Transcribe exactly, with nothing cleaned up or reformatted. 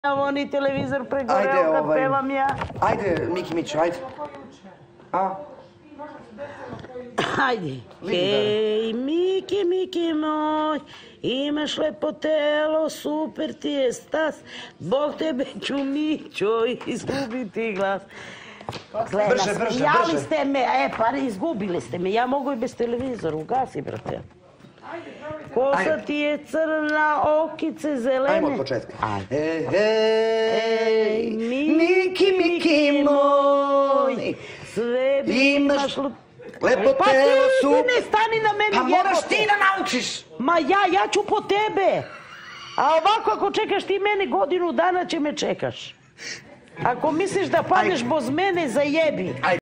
Oni televizor pregoreo kad pevam ja. Ajde, Miki Mićo, ajde. A? Ajde. Hej, Miki, Miki moj, imaš lepo telo, super ti je stas, Bog tebe ću Mićo izgubiti glas. Brže, brže, brže. Smijali ste me, e pa izgubili ste me, ja mogu i bez televizora, ugasi brate. Kosa ti je crna, okice zelene. Ajmo od početka. Ej, Miki, Miki moj, sve bi imaš... lepo telo, super. Pa ti ne stani na meni. Pa moraš ti da naučiš. Ma ja, ja ću po tebe. A ovako ako čekaš ti mene godinu dana će me čekaš. Ako misliš da padneš boz mene, zajebi.